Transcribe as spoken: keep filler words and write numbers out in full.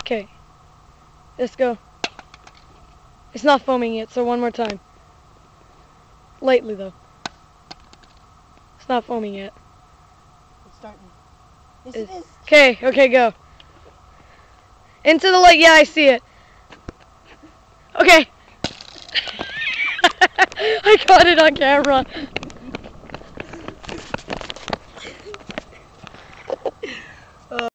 Okay. Let's go. It's not foaming yet, so one more time. Lightly, though. It's not foaming yet. It's starting. Yes, it is. Okay, okay, go. Into the light. Yeah, I see it. Okay. I caught it on camera.